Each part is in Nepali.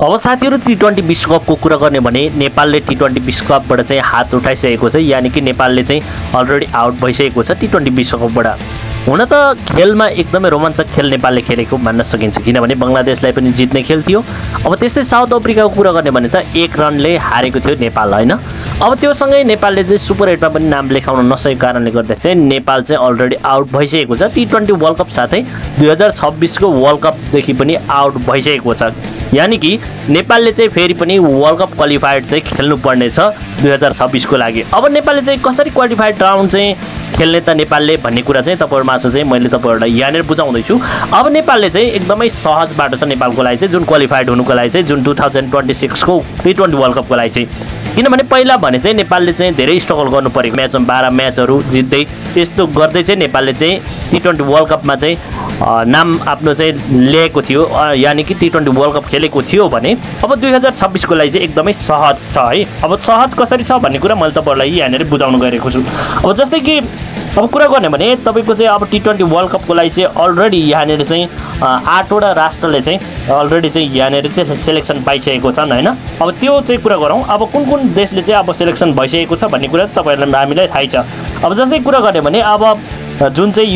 अब साथीहरु T20 विश्वकपको कुरा गर्ने भने नेपालले T20 विश्वकपबाट चाहिँ हात उठाइसकेको छ, यानी कि नेपालले चाहिँ अलरेडी आउट भइसकेको छ T20 विश्वकपबाट। हुन त खेलमा एकदमै रोमाञ्चक खेल नेपालले खेलेको मान्न सकिन्छ, किनभने बंगलादेशलाई पनि जित्ने खेल थियो। अब त्यस्तै साउथ अफ्रिकाको कुरा गर्ने भने त 1 रनले हारेको थियो नेपाल, हैन। अब त्यो सँगै नेपालले चाहिँ सुपर 8 मा पनि नाम लेखाउन नसकेको कारणले गर्दा चाहिँ नेपाल चाहिँ अलरेडी आउट भइसकेको छ। T20 वर्ल्ड कप साथै 2026 को वर्ल्ड कप देखि पनि आउट भइसकेको छ, यानी कि नेपालले चाहिँ फेरि पनि वर्ल्ड कप क्वालिफाइड चाहिँ खेल्नु पर्ने छ 2026 को लागि। अब नेपालले चाहिँ कसरी क्वालिफाइड राउन्ड चाहिँ खेल्ने त नेपालले भन्ने कुरा चाहिँ तपाईहरुमाझ चाहिँ मैले तपाईहरुलाई यहाँनेर बुझाउँदै छु। अब नेपालले चाहिँ एकदमै सहज बाटो छ नेपालको लागि चाहिँ, जुन क्वालिफाइड हुनुको लागि चाहिँ, जुन 2026 को T20 वर्ल्ड कपको लागि चाहिँ। किनभने पहिला भने चाहिँ नेपालले चाहिँ धेरै स्ट्रगल गर्नु परेको, म्याचमा 12 म्याचहरु जित्दै त्यस्तो गर्दै चाहिँ नेपालले चाहिँ T20 वर्ल्ड कपमा चाहिँ नाम आफ्नो चाहिँ ल्याएको थियो, यानी कि T20 वर्ल्ड कप खेलेको थियो भने अब 2026 को लागि चाहिँ एकदमै सहज छ है। अब सहज कसरी छ भन्ने कुरा मैले तपाईहरुलाई यहाँनेर बुझाउन गएको छु। अब जस्तै कि अब कुरा गर्ने भने तपाईको चाहिँ अब T20 वर्ल्ड कपको लागि चाहिँ अलरेडी यहाँनेर चाहिँ 8 वटा राष्ट्रले चाहिँ अलरेडी चाहिँ यहाँनेर चाहिँ सिलेक्सन पाइसकेको छन्, हैन। अब त्यो चाहिँ कुरा गरौँ, अब कुन कुन देशले चाहिँ अब सिलेक्सन भइसकेको छ भन्ने कुरा तपाईहरुलाई हामीलाई थाहै छ। अब जस्तै कुरा गर्ने भने अब जुन चाहिँ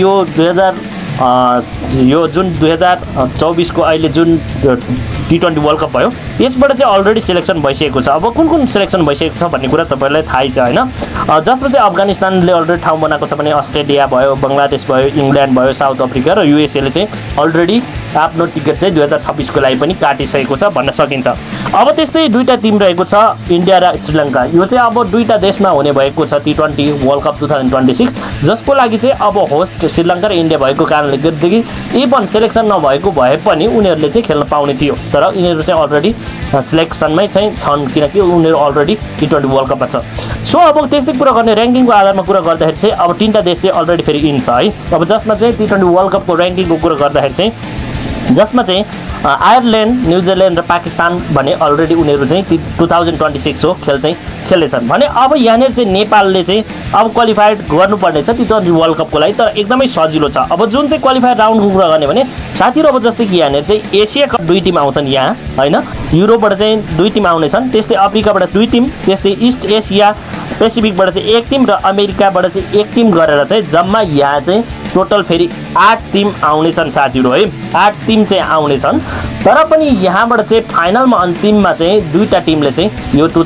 यो जुन 2024 को अहिले जुन T20 वर्ल्ड कप भयो, यसबाट चाहिँ अलरेडी सिलेक्सन भइसकेको छ। अब कुन कुन सिलेक्सन भइसकेको छ भन्ने कुरा तपाईहरुलाई थाहै छ, हैन। जसमा चाहिँ अफगानिस्तानले अलरेडी ठाउँ बनाएको छ भने अस्ट्रेलिया भयो, बंगलादेश भयो, इंग्ल्यान्ड भयो, साउथ अफ्रिका र USA ले चाहिँ अलरेडी आफ्नो टिकट चाहिँ 2026 को लागि पनि काटिसकेको छ भन्न सकिन्छ। अब त्यस्तै दुईटा टिम रहेको छ, इन्डिया र श्रीलङ्का। यो चाहिँ अब दुईटा देशमा हुने भएको छ T20 वर्ल्ड कप 2026, जसको लागि चाहिँ अब होस्ट श्रीलङ्का र इन्डिया भएको कारणले गर्दाखेरि इभन सिलेक्सन नभएको भए पनि उनीहरुले चाहिँ खेल्न पाउने थियो, तर उनीहरु चाहिँ अलरेडी सिलेक्सनमै चाहिँ छन् किनकि उनीहरु अलरेडी T20 वर्ल्ड कपमा छ। सो अब त्यस्तै कुरा गर्ने र्याङ्किङको आधारमा कुरा गर्दाखेरि चाहिँ अब 3टा देश चाहिँ अलरेडी फेरि इन छ है। अब जसमा चाहिँ T20 वर्ल्ड कपको र्याङ्किङको कुरा गर्दाखेरि चाहिँ जसमा चाहिँ आयरल्यान्ड, न्युजिल्यान्ड र पाकिस्तान भने अलरेडी उनीहरु चाहिँ 2026 को खेल चाहिँ खेल्नेछन् भने अब यहाँनेर चाहिँ नेपालले चाहिँ अब क्वालिफाइड गर्नुपर्ने छ T20 वर्ल्ड कपको लागि, तर एकदमै सजिलो छ। अब जुन चाहिँ क्वालिफाइड राउन्डको कुरा गर्ने भने साथीहरु अब जस्तै कि यहाँनेर चाहिँ एसिया कप 2 टिम आउँछन् यहाँ, हैन। युरोपबाट चाहिँ 2 टिम आउनेछन्, त्यस्तै अफ्रिकाबाट 2 टिम, त्यस्तै ईस्ट एसिया पेसिफिकबाट चाहिँ 1 टिम र अमेरिकाबाट चाहिँ 1 टिम गरेर चाहिँ जम्मा यहाँ चाहिँ टोटल फेरि 8 टिम आउनेछन् साथीहरु है। 8 टिम चाहिँ आउनेछन्, तर पनि यहाँबाट चाहिँ फाइनलमा अन्तिममा चाहिँ 2टा टिमले चाहिँ यो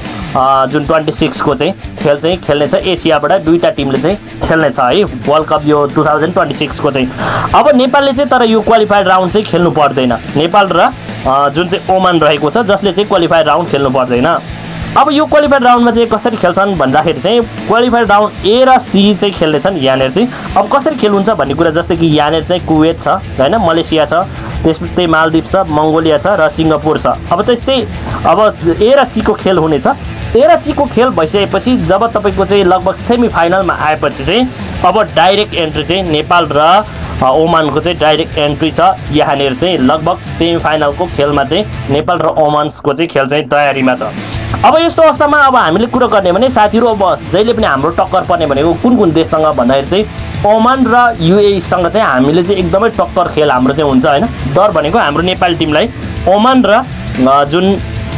2026 को चाहिँ खेल चाहिँ खेल्नेछ। एसियाबाट 2टा टिमले चाहिँ खेल्नेछ है वर्ल्ड कप यो 2026 को चाहिँ। अब नेपालले चाहिँ तर यो क्वालिफाइड राउन्ड चाहिँ खेल्नु पर्दैन, नेपाल र जुन चाहिँ ओमान रहेको छ जसले चाहिँ क्वालिफाइड राउन्ड खेल्नु पर्दैन। अब यो क्वालिफाइड राउन्डमा चाहिँ कसरी खेल्छन् भन्दाखेरि चाहिँ क्वालिफाइड राउन्ड ए र सी चाहिँ खेल्नेछन् यहाँनेर चाहिँ। अब कसरी खेल हुन्छ भन्ने कुरा जस्तै कि यहाँनेर चाहिँ कुवेत छ, हैन, मलेसिया छ, त्यस्तै मालदिभ छ, मंगोलिया छ र सिङ्गापुर छ। अब त्यस्तै अब ए र सी को खेल हुनेछ। ए र सी को खेल भइसकेपछि जब तपाईको चाहिँ लगभग सेमी फाइनलमा आएपछि चाहिँ अब डाइरेक्ट एन्ट्री चाहिँ नेपाल र ओमानको चाहिँ डाइरेक्ट एन्ट्री छ यहाँनेर चाहिँ। लगभग सेमी फाइनलको खेलमा चाहिँ नेपाल र ओमानको चाहिँ खेल चाहिँ तयारीमा छ। अब यस्तो अवस्थामा अब हामीले कुरा गर्ने भने साथीहरु अब जहिले पनि हाम्रो टक्कर पर्ने भनेको कुन कुन देशसँग भन्दाखेरि चाहिँ ओमान र युएई सँग चाहिँ हामीले चाहिँ एकदमै टक्कर खेल हाम्रो चाहिँ हुन्छ, हैन। डर भनेको हाम्रो नेपाली टिमलाई ओमान र जुन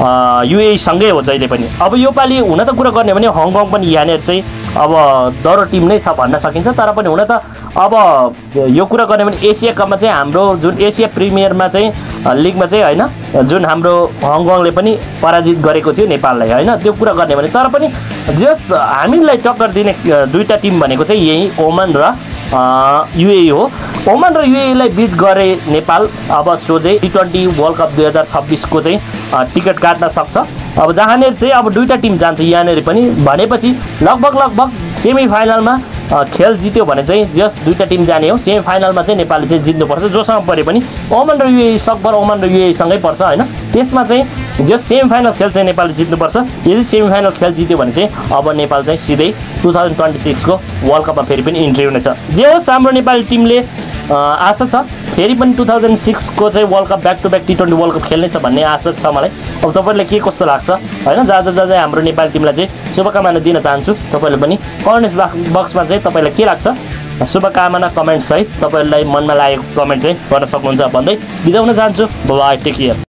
युएई सँगै हो जहिले पनि। अब यो पालि हुन त कुरा गर्ने भने हङकङ पनि यहाँनेर चाहिँ अब डरो टिम नै छ भन्न सकिन्छ, तर पनि हुन त अब यो कुरा गर्ने भने एसिया कपमा चाहिँ हाम्रो जुन एसिया प्रिमियरमा चाहिँ लिगमा चाहिँ, हैन, जुन हाम्रो हङकङले पनि पराजित गरेको थियो नेपाललाई, हैन। त्यो कुरा गर्ने भने तर पनि जस हामीलाई टक्कर दिने 2टा टिम भनेको चाहिँ यही ओमान र युएई हो। ओमान र युएई लाई बिट गरे नेपाल अब सोझै T20 वर्ल्ड कप 2026 को चाहिँ टिकट काट्न सक्छ। अब जहाँनेर चाहिँ अब 2टा टिम जान्छ यहाँनेर पनि भनेपछि लगभग सेमी फाइनलमा खेल जित्यो भने चाहिँ जस 2टा टिम जाने हो। सेमी फाइनलमा चाहिँ नेपालले चाहिँ जित्नुपर्छ, जोसँग परे पनि ओमान र युएई सकभर ओमान र युएई सँगै पर्छ, हैन। त्यसमा चाहिँ जस सेमी फाइनल खेल चाहिँ नेपालले जित्नुपर्छ। यदि सेमी फाइनल खेल जित्यो भने चाहिँ अब नेपाल चाहिँ सिधै 2026 को वर्ल्ड कपमा फेरि पनि इन्ट्री हुनेछ। जे होस् हाम्रो नेपाली टिमले आशा छ फेरि पनि 2006 को चाहिँ world cup back to back T20 world cup खेल्नेछ भन्ने आशा छ मलाई। अब तपाईहरुलाई के कस्तो लाग्छ, हैन, जाँदै हाम्रो नेपाली टिमलाई चाहिँ शुभकामना दिन चाहन्छु। तपाईहरुले पनि कमेन्ट बक्समा चाहिँ तपाईलाई के लाग्छ शुभकामना कमेन्ट सहित तपाईहरुलाई मनमा लागेको कमेन्ट चाहिँ गर्न सक्नुहुन्छ भन्दै बिदा हुन चाहन्छु। Bye bye, take care.